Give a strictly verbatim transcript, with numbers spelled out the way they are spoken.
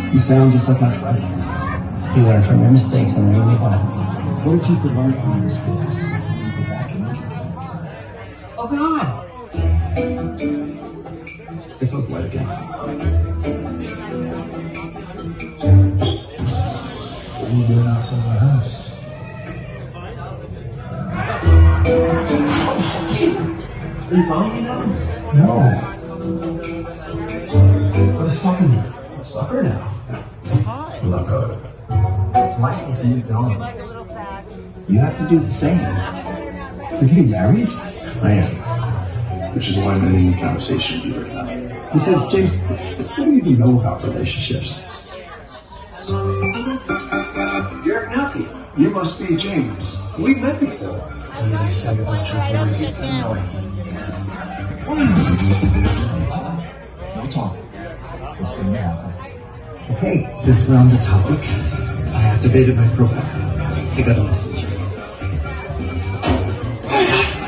You sound just like my friends. You learn from your mistakes and then you move on. What if you could learn from your mistakes and then go back and make it right? Oh, God! Guess I'll play again. What are you doing outside my house? Are you following me now? No. What is stalking you? A stalker now? Look up. Life has moved on. You have to do the same. You're getting married? I am. Which is why I'm ending the conversation with you right now. He says, James, what do you even know about relationships? You're Ignacy. You must be James. We've met before. You said a bunch of words. No talk. This didn't happen. Okay, since we're on the topic, I activated my profile. I got a message.